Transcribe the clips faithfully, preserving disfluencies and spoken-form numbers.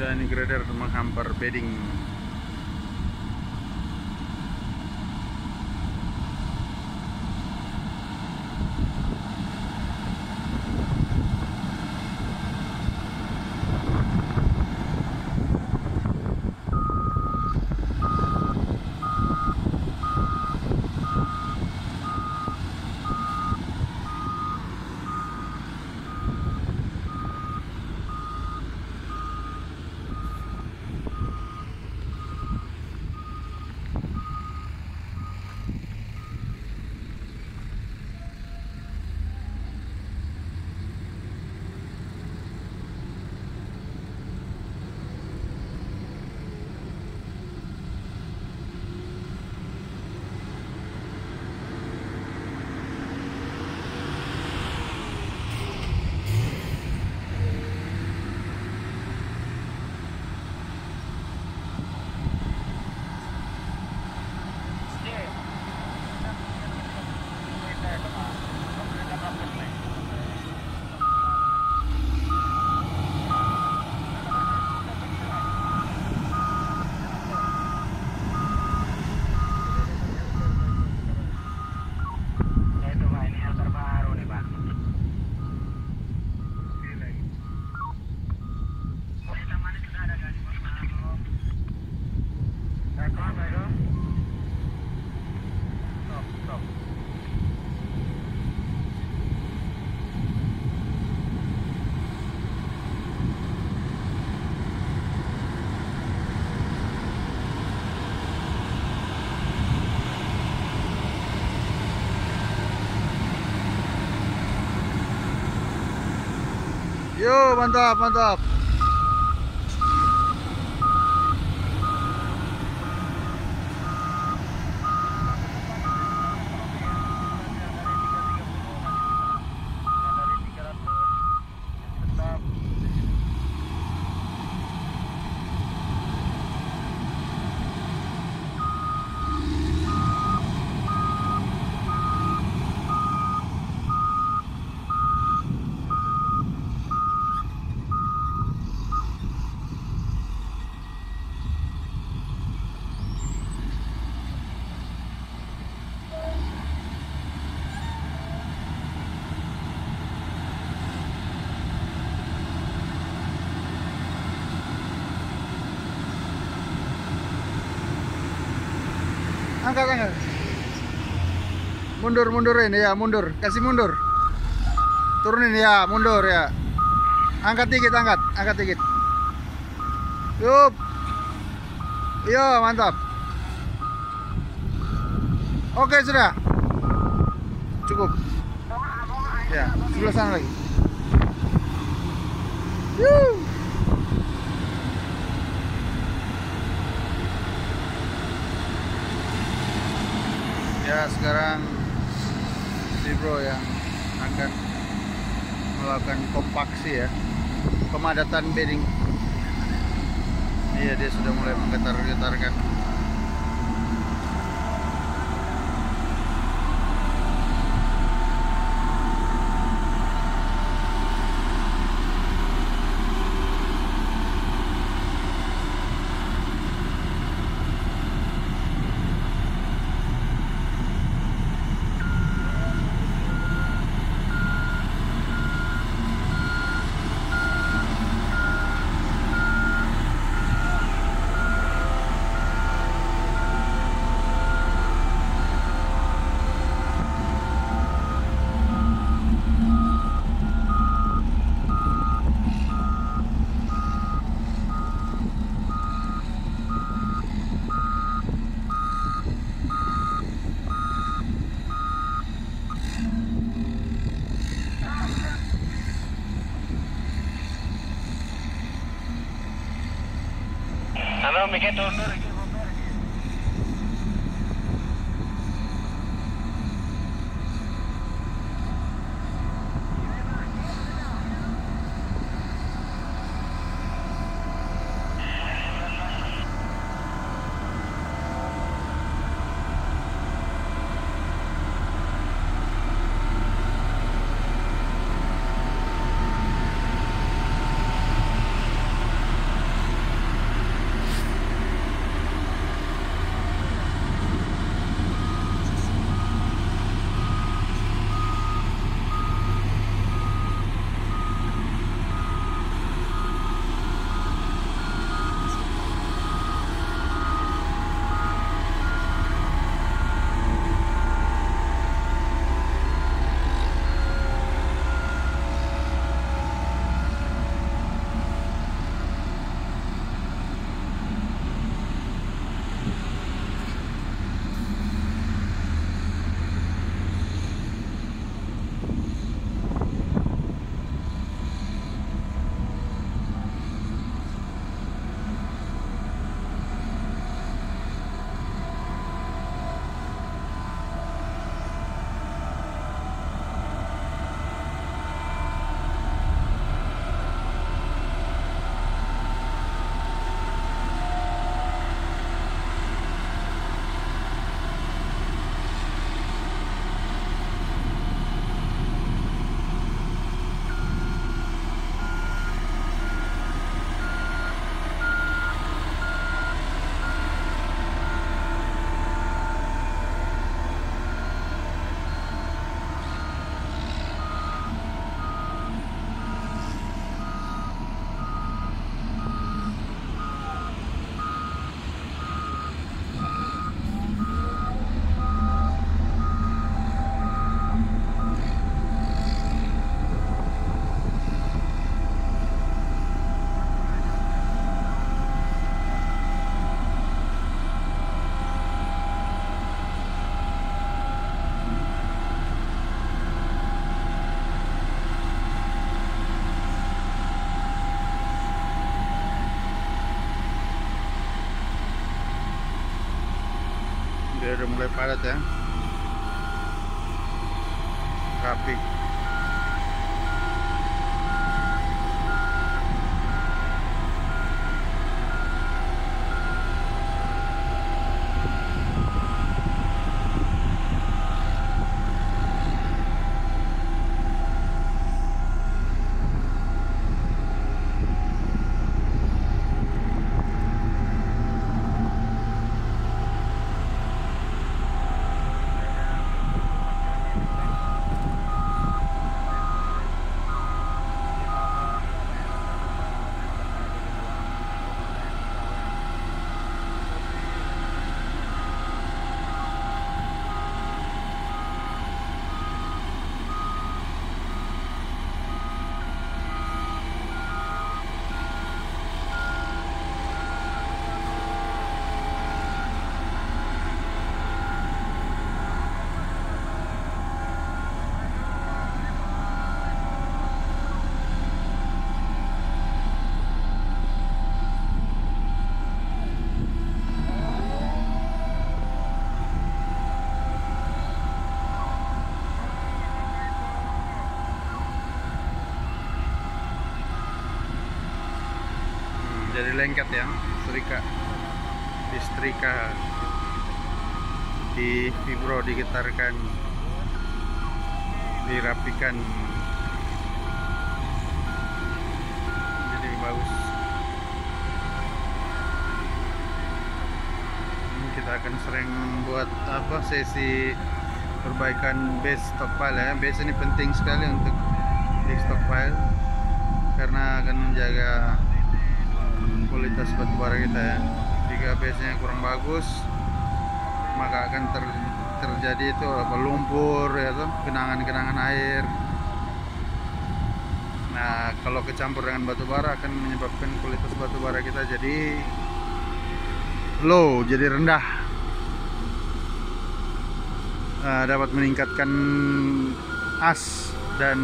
Gila, ini grader menghampar bedding. Yo, mantap, mantap. Angkat, angkat. Mundur, mundurin ya, mundur. Kasih mundur. Turunin ya, mundur ya. Angkat dikit, angkat, angkat dikit. Yup. Yo, mantap. Oke, sudah. Cukup. Ya, sebelah sana lagi. Yuh. Ya, sekarang si bro yang akan melakukan kompaksi ya, pemadatan bedding. Iya, dia sudah mulai menggetar-getarkan. Halo, mikir mundur. mulai padat ya, rapi. Jadi lengket ya, setrika, disetrika, di vibro, digetarkan, dirapikan, jadi bagus. Ini kita akan sering buat apa sesi perbaikan base stockpile ya. Base ini penting sekali untuk di stockpile karena akan menjaga kualitas batubara kita ya. Jika base-nya kurang bagus, maka akan ter, terjadi itu apa lumpur ya tuh, genangan-genangan air. Nah, kalau kecampur dengan batubara akan menyebabkan kualitas batubara kita jadi low, jadi rendah. Nah, dapat meningkatkan as dan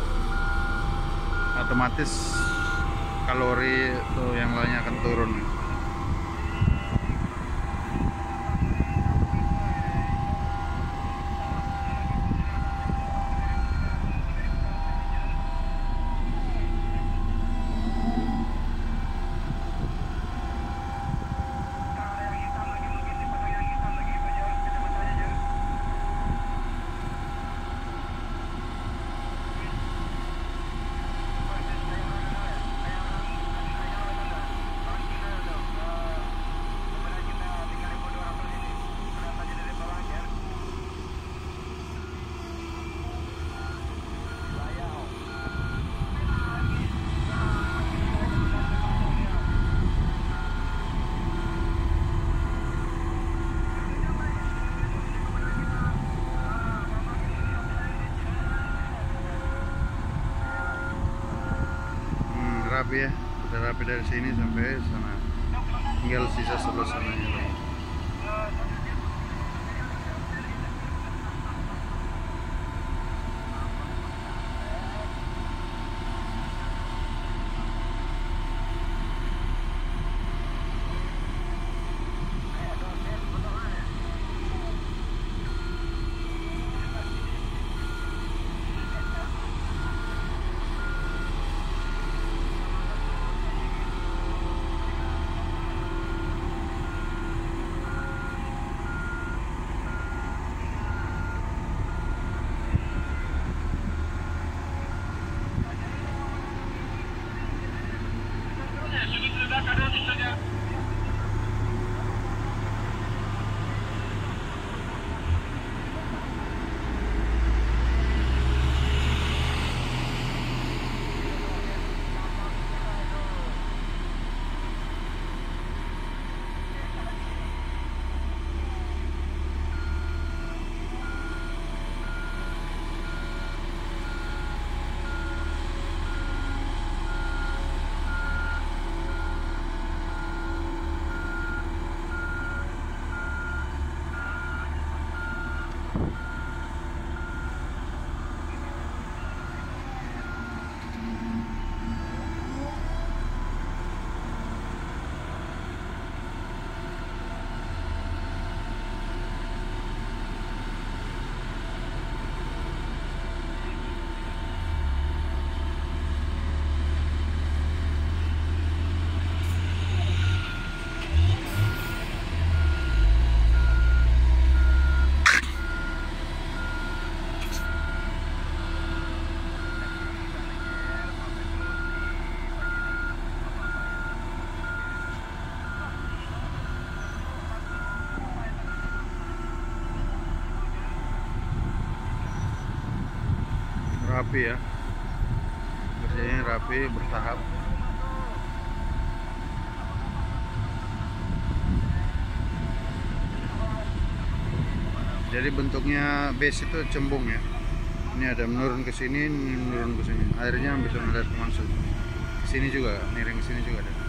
otomatis kalori itu yang lainnya akan turun. Rapi ya, udah rapi dari sini sampai sana, tinggal sisa sebelah sananya lagi. rapi ya, kerjanya rapi, bertahap. Jadi bentuknya base itu cembung ya. Ini ada menurun ke sini, menurun ke sini. Airnya bisa mengalir ke masuk. Ke sini juga, miring ke sini juga ada.